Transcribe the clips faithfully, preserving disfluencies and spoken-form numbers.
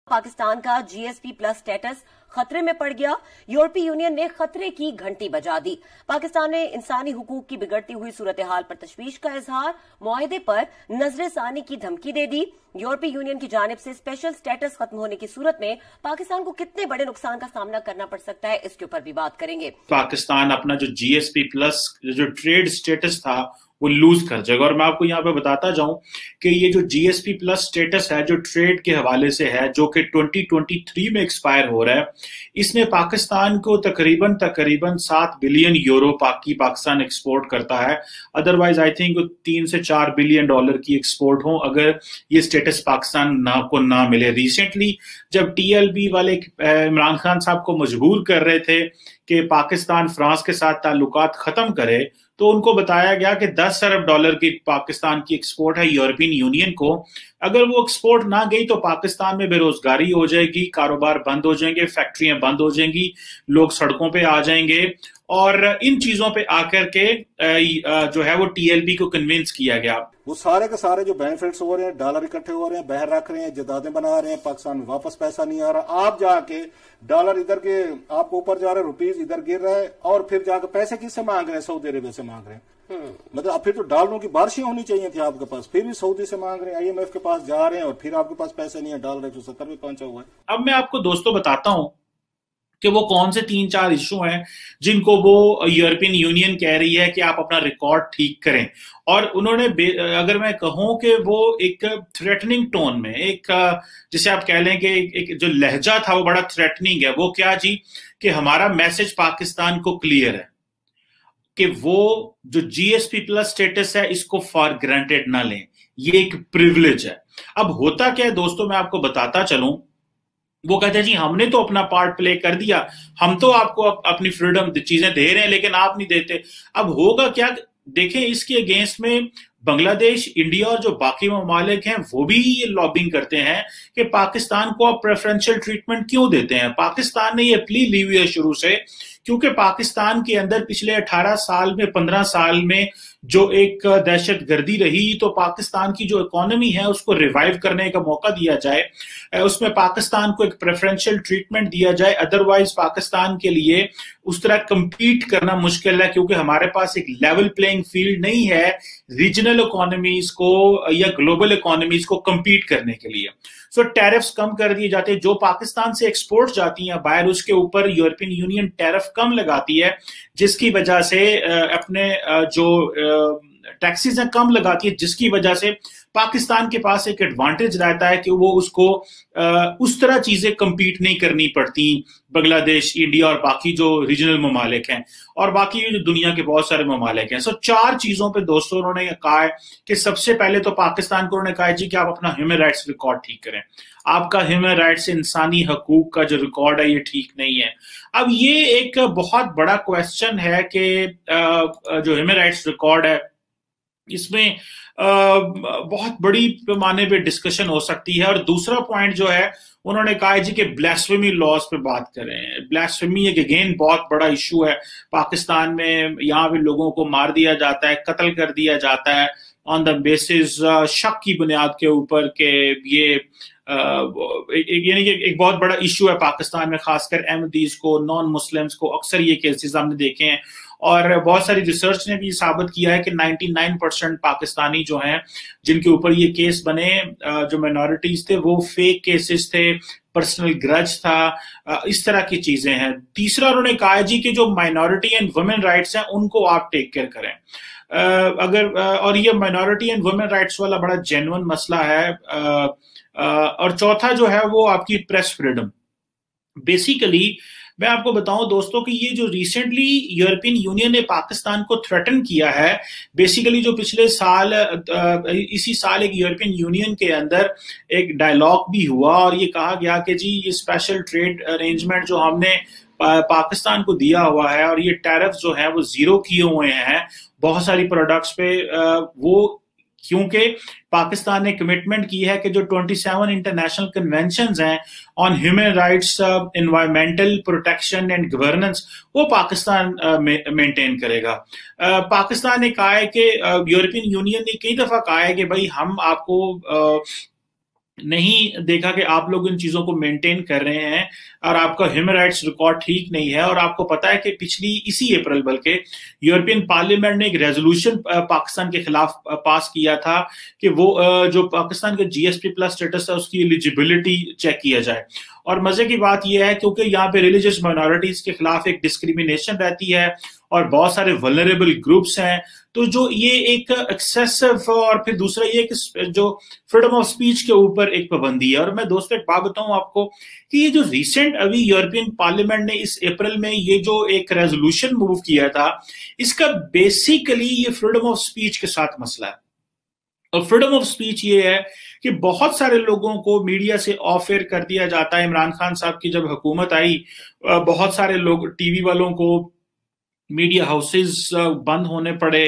पाकिस्तान का GSP plus status खतरे में पड़ गया। यूरोपीय यूनियन ने खतरे की घंटी बजा दी। पाकिस्तान ने इंसानी हुकूक की बिगड़ती हुई सूरत हाल पर तशवीश का इजहार, मुआहदे पर नजरसानी की धमकी दे दी। यूरोपीय यूनियन की जानिब से स्पेशल स्टेटस खत्म होने की सूरत में पाकिस्तान को कितने बड़े नुकसान का सामना करना पड़ सकता है, इसके ऊपर भी बात करेंगे। पाकिस्तान अपना जो जीएसपी प्लस जो ट्रेड स्टेटस था वो लूज कर जाएगा। और मैं आपको यहाँ पे बताता जाऊं कि ये जो जीएसपी प्लस स्टेटस है जो ट्रेड के हवाले से है, जो कि ट्वेंटी ट्वेंटी थ्री में एक्सपायर हो रहा है, इसने पाकिस्तान को तकरीबन तकरीबन सात बिलियन यूरो पाकि पाकिस्तान एक्सपोर्ट करता है। अदरवाइज आई थिंक तीन से चार बिलियन डॉलर की एक्सपोर्ट हो अगर ये स्टेटस पाकिस्तान ना को ना मिले। रिसेंटली जब टीएलबी वाले इमरान खान साहब को मजबूर कर रहे थे कि पाकिस्तान फ्रांस के साथ ताल्लुकात खत्म करे, तो उनको बताया गया कि दस अरब डॉलर की पाकिस्तान की एक्सपोर्ट है यूरोपियन यूनियन को। अगर वो एक्सपोर्ट ना गई तो पाकिस्तान में बेरोजगारी हो जाएगी, कारोबार बंद हो जाएंगे, फैक्ट्रियां बंद हो जाएंगी, लोग सड़कों पे आ जाएंगे। और इन चीजों पे आकर के जो है वो टीएलबी को कन्विंस किया गया। वो सारे के सारे जो बेनिफिट्स हो रहे हैं, डॉलर इकट्ठे हो रहे हैं, बहर रख रहे हैं, जदादें बना रहे हैं, पाकिस्तान में वापस पैसा नहीं आ रहा। आप जाके डॉलर इधर के आपको ऊपर जा रहे हैं, रुपीज इधर गिर रहे हैं, और फिर जाकर पैसे किससे मांग रहे हैं? सऊदी अरेबिया से मांग रहे हैं। मतलब फिर तो डॉलरों की बारिशें होनी चाहिए थी आपके पास, फिर भी सऊदी से मांग रहे हैं, आईएमएफ के पास जा रहे हैं, और फिर आपके पास पैसे नहीं है। डॉलर एक सौ सत्तर में पहुंचा हुआ है। अब मैं आपको दोस्तों बताता हूं कि वो कौन से तीन चार इशू हैं जिनको वो यूरोपियन यूनियन कह रही है कि आप अपना रिकॉर्ड ठीक करें। और उन्होंने अगर मैं कहूं कि वो एक थ्रेटनिंग टोन में, एक जिसे आप कह लें कि एक, एक जो लहजा था वो बड़ा थ्रेटनिंग है। वो क्या जी, कि हमारा मैसेज पाकिस्तान को क्लियर है कि वो जो जीएसपी प्लस स्टेटस है इसको फॉर ग्रांटेड ना लें, ये एक प्रिविलेज है। अब होता क्या है दोस्तों, मैं आपको बताता चलूं। वो कहते हैं जी हमने तो अपना पार्ट प्ले कर दिया, हम तो आपको अपनी फ्रीडम चीजें दे रहे हैं लेकिन आप नहीं देते। अब होगा क्या, देखें इसके अगेंस्ट में बांग्लादेश, इंडिया और जो बाकी ममालिक हैं वो भी ये लॉबिंग करते हैं कि पाकिस्तान को आप प्रेफरेंशियल ट्रीटमेंट क्यों देते हैं। पाकिस्तान ने ये प्ली ली हुई है शुरू से, क्योंकि पाकिस्तान के अंदर पिछले अठारह साल में, पंद्रह साल में जो एक दहशत गर्दी रही, तो पाकिस्तान की जो इकोनॉमी है उसको रिवाइव करने का मौका दिया जाए, उसमें पाकिस्तान को एक प्रेफरेंशियल ट्रीटमेंट दिया जाए। अदरवाइज पाकिस्तान के लिए उस तरह compete करना मुश्किल है, क्योंकि हमारे पास एक लेवल प्लेइंग फील्ड नहीं है रीजनल इकोनॉमीज को या ग्लोबल इकोनॉमीज को compete करने के लिए। सो so, टैरिफ्स कम कर दिए जाते हैं। जो पाकिस्तान से एक्सपोर्ट जाती हैं बाहर, उसके ऊपर यूरोपियन यूनियन टैरिफ कम लगाती है, जिसकी वजह से अपने जो टैक्सेस हैं कम लगाती है, जिसकी वजह से पाकिस्तान के पास एक एडवांटेज रहता है कि वो उसको उस तरह चीजें compete नहीं करनी पड़ती बांग्लादेश, इंडिया और बाकी जो रीजनल ममालिक हैं और बाकी जो दुनिया के बहुत सारे ममालिक हैं। सो चार चीजों पे दोस्तों उन्होंने कहा है कि सबसे पहले तो पाकिस्तान को उन्होंने कहा है जी कि आप अपना ह्यूमन राइट्स रिकॉर्ड ठीक करें। आपका ह्यूमन राइट्स, इंसानी हकूक का जो रिकॉर्ड है ये ठीक नहीं है। अब ये एक बहुत बड़ा क्वेश्चन है कि जो ह्यूमन राइट्स रिकॉर्ड है इसमें बहुत बड़ी पैमाने पे डिस्कशन हो सकती है। और दूसरा पॉइंट जो है उन्होंने कहा जी कि ब्लास्फेमी लॉज पे बात करें। ब्लास्फेमी एक अगेन बहुत बड़ा इशू है पाकिस्तान में। यहाँ पे लोगों को मार दिया जाता है, कत्ल कर दिया जाता है ऑन द बेसिस शक की बुनियाद के ऊपर के ये यानी कि एक बहुत बड़ा इशू है पाकिस्तान में, खासकर अहमदीज को, नॉन मुस्लिम्स को अक्सर ये केसेस हमने देखे हैं। और बहुत सारी रिसर्च ने भी साबित किया है कि निन्यानवे परसेंट पाकिस्तानी जो हैं जिनके ऊपर ये केस बने, जो माइनॉरिटीज थे, वो फेक केसेस थे, पर्सनल ग्रज था, इस तरह की चीजें हैं। तीसरा उन्होंने कहा जी कि जो माइनॉरिटी एंड वुमेन राइट्स हैं उनको आप टेक केयर करें। अगर और ये माइनॉरिटी एंड वुमेन राइट्स वाला बड़ा जेन्युइन मसला है। और चौथा जो है वो आपकी प्रेस फ्रीडम। बेसिकली मैं आपको बताऊं दोस्तों कि ये जो रिसेंटली यूरोपियन यूनियन ने पाकिस्तान को थ्रेटन किया है, बेसिकली जो पिछले साल इसी साल एक यूरोपियन यूनियन के अंदर एक डायलॉग भी हुआ और ये कहा गया कि जी ये स्पेशल ट्रेड अरेंजमेंट जो हमने पाकिस्तान को दिया हुआ है और ये टैरिफ जो है वो जीरो किए हुए हैं बहुत सारी प्रोडक्ट्स पे, वो क्योंकि पाकिस्तान ने कमिटमेंट की है कि जो सत्ताईस इंटरनेशनल कन्वेंशंस हैं on human rights, environmental protection and governance, वो पाकिस्तान मेंटेन करेगा। uh, पाकिस्तान ने कहा है कि यूरोपियन uh, यूनियन ने कई दफा कहा है कि भाई हम आपको uh, नहीं देखा कि आप लोग इन चीजों को मेंटेन कर रहे हैं और आपका ह्यूमन राइट्स रिकॉर्ड ठीक नहीं है। और आपको पता है कि पिछली इसी अप्रैल बल्कि यूरोपियन पार्लियामेंट ने एक रेजोल्यूशन पाकिस्तान के खिलाफ पास किया था कि वो जो पाकिस्तान का जीएसपी प्लस स्टेटस है उसकी एलिजिबिलिटी चेक किया जाए। और मजे की बात यह है क्योंकि यहाँ पे रिलीजियस माइनॉरिटीज के खिलाफ एक डिस्क्रिमिनेशन रहती है और बहुत सारे वल्नरेबल ग्रुप्स हैं, तो जो ये एक एक्सेसिव और फिर दूसरा ये कि जो फ्रीडम ऑफ स्पीच के ऊपर एक पाबंदी है। और मैं दोस्तों एक बात बताऊं आपको कि ये जो रिसेंट अभी यूरोपियन पार्लियामेंट ने इस अप्रैल में ये जो एक रेजोल्यूशन मूव किया था, इसका बेसिकली ये फ्रीडम ऑफ स्पीच के साथ मसला है। और फ्रीडम ऑफ स्पीच ये है कि बहुत सारे लोगों को मीडिया से ऑफ एयर कर दिया जाता है। इमरान खान साहब की जब हुकूमत आई, बहुत सारे लोग टीवी वालों को मीडिया हाउसेस बंद होने पड़े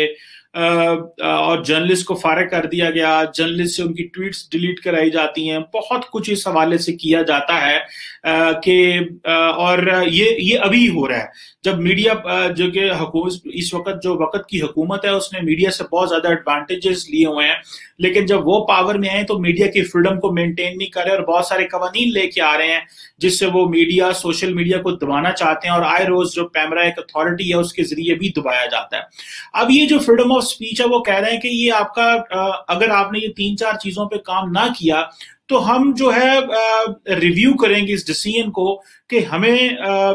और जर्नलिस्ट को फारिग कर दिया गया, जर्नलिस्ट से उनकी ट्वीट्स डिलीट कराई जाती हैं, बहुत कुछ इस हवाले से किया जाता है कि और ये ये अभी हो रहा है जब मीडिया जो कि हुकूमत इस वक्त जो वक्त की हुकूमत है उसने मीडिया से बहुत ज्यादा एडवांटेजेस लिए हुए हैं, लेकिन जब वो पावर में आए तो मीडिया की फ्रीडम को मेंटेन नहीं कर रहे और बहुत सारे कवानीन लेके आ रहे हैं जिससे वो मीडिया सोशल मीडिया को दबाना चाहते हैं और आए रोज जो पैमरा एक अथॉरिटी है उसके जरिए भी दबाया जाता है। अब ये जो फ्रीडम ऑफ स्पीच है वो कह रहे हैं कि ये आपका अगर आपने ये तीन चार चीजों पे काम ना किया तो हम जो है रिव्यू करेंगे इस डिसीजन को कि हमें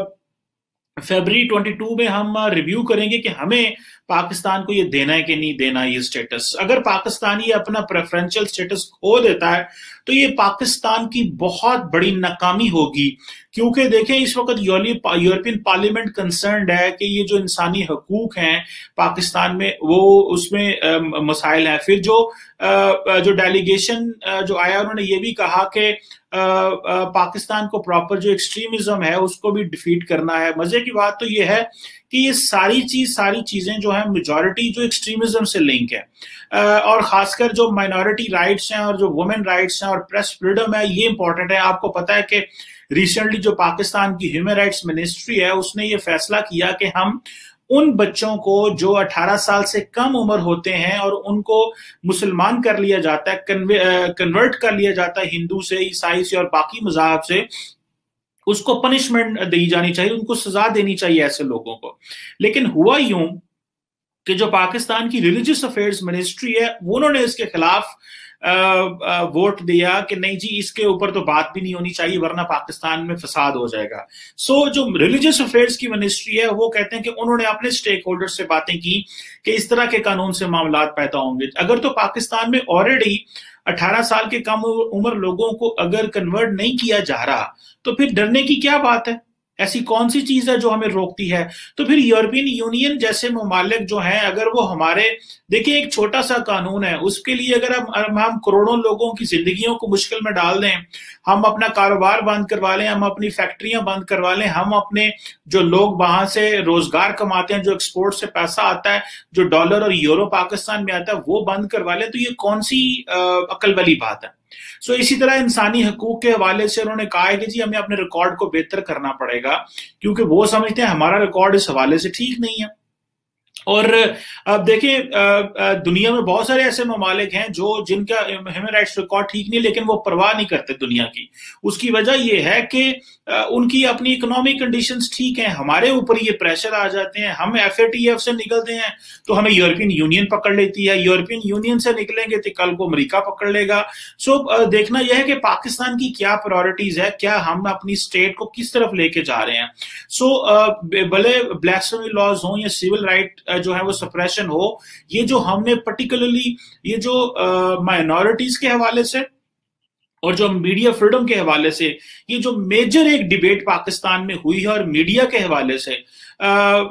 फरवरी बाईस में हम रिव्यू करेंगे कि हमें पाकिस्तान को ये देना है कि नहीं देना ये स्टेटस। अगर पाकिस्तान ये अपना प्रेफरेंशियल स्टेटस खो देता है तो ये पाकिस्तान की बहुत बड़ी नाकामी होगी, क्योंकि देखें इस वक्त यूरोपियन पार्लियामेंट कंसर्न्ड है कि ये जो इंसानी हकूक हैं पाकिस्तान में वो उसमें मसाइल हैं। फिर जो जो डेलीगेशन जो आया उन्होंने ये भी कहा कि पाकिस्तान को प्रॉपर जो एक्सट्रीमिज्म है उसको भी डिफीट करना है। मजे की बात तो ये है कि ये सारी चीज सारी चीजें जो है मेजॉरिटी जो एक्सट्रीमिज्म से लिंक है और खासकर जो माइनॉरिटी राइट्स हैं और जो वुमेन राइट्स हैं और प्रेस फ्रीडम है ये इंपॉर्टेंट है। आपको पता है कि रिसेंटली जो पाकिस्तान की ह्यूमन राइट्स मिनिस्ट्री है उसने ये फैसला किया कि हम उन बच्चों को जो अठारह साल से कम उम्र होते हैं और उनको मुसलमान कर लिया जाता है, कन्वर्ट कर लिया जाता है हिंदू से, ईसाई से और बाकी मज़ाहब से, उसको पनिशमेंट दी जानी चाहिए, उनको सजा देनी चाहिए ऐसे लोगों को। लेकिन हुआ यूं कि जो पाकिस्तान की रिलीजियस अफेयर्स मिनिस्ट्री है उन्होंने इसके खिलाफ आ, आ, वोट दिया कि नहीं जी इसके ऊपर तो बात भी नहीं होनी चाहिए वरना पाकिस्तान में फसाद हो जाएगा। सो so, जो रिलीजियस अफेयर्स की मिनिस्ट्री है वो कहते हैं कि उन्होंने अपने स्टेक होल्डर से बातें की कि इस तरह के कानून से मामलात पैदा होंगे। अगर तो पाकिस्तान में ऑलरेडी अठारह साल के कम उम्र लोगों को अगर कन्वर्ट नहीं किया जा रहा तो फिर डरने की क्या बात है? ऐसी कौन सी चीज है जो हमें रोकती है? तो फिर यूरोपियन यूनियन जैसे ममालिक जो हैं अगर वो हमारे, देखिए एक छोटा सा कानून है उसके लिए अगर हम हम करोड़ों लोगों की जिंदगियों को मुश्किल में डाल दें, हम अपना कारोबार बंद करवा लें, हम अपनी फैक्ट्रियां बंद करवा लें, हम अपने जो लोग वहां से रोजगार कमाते हैं, जो एक्सपोर्ट से पैसा आता है, जो डॉलर और यूरो पाकिस्तान में आता है वो बंद करवा लें, तो ये कौन सी अकल वाली बात है? सो so, इसी तरह इंसानी हकूक के हवाले से उन्होंने कहा है कि जी हमें अपने रिकॉर्ड को बेहतर करना पड़ेगा क्योंकि वो समझते हैं हमारा रिकॉर्ड इस हवाले से ठीक नहीं है। और अब देखिए दुनिया में बहुत सारे ऐसे ममालिक हैं जो जिनका ह्यूमन राइट्स रिकॉर्ड ठीक नहीं लेकिन वो परवाह नहीं करते दुनिया की। उसकी वजह यह है कि उनकी अपनी इकोनॉमिक कंडीशंस ठीक हैं, हमारे ऊपर ये प्रेशर आ जाते हैं, हम एफ ए टी एफ से निकलते हैं तो हमें यूरोपियन यूनियन पकड़ लेती है, यूरोपियन यूनियन से निकलेंगे तो कल को अमेरिका पकड़ लेगा। सो देखना यह है कि पाकिस्तान की क्या प्रायोरिटीज है, क्या हम अपनी स्टेट को किस तरफ लेके जा रहे हैं। सो भले ब्लास्फेमी लॉज हो या सिविल राइट जो है वो सप्रेशन हो, ये जो हमने पर्टिकुलरली ये जो माइनॉरिटीज के हवाले से और जो मीडिया फ्रीडम के हवाले से ये जो मेजर एक डिबेट पाकिस्तान में हुई है और मीडिया के हवाले से आ,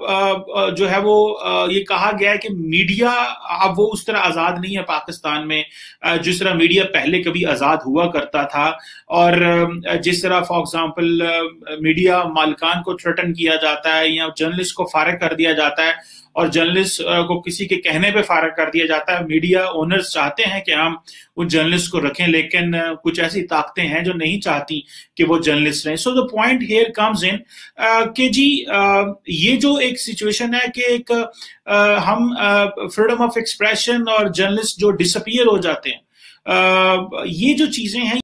आ, जो है वो आ, ये कहा गया है कि मीडिया अब वो उस तरह आजाद नहीं है पाकिस्तान में जिस तरह मीडिया पहले कभी आजाद हुआ करता था। और जिस तरह फॉर एग्जांपल मीडिया मालिकान को थ्रेटन किया जाता है या जर्नलिस्ट को फारिग कर दिया जाता है और जर्नलिस्ट को किसी के कहने पे फारिग कर दिया जाता है। मीडिया ओनर्स चाहते हैं कि हम उन जर्नलिस्ट को रखें लेकिन कुछ ऐसी ताकतें हैं जो नहीं चाहती कि वो जर्नलिस्ट रहें। So the point here comes in कि जी uh, ये जो एक सिचुएशन है कि एक uh, हम फ्रीडम ऑफ एक्सप्रेशन और जर्नलिस्ट जो डिसअपियर हो जाते हैं, uh, ये जो चीजें हैं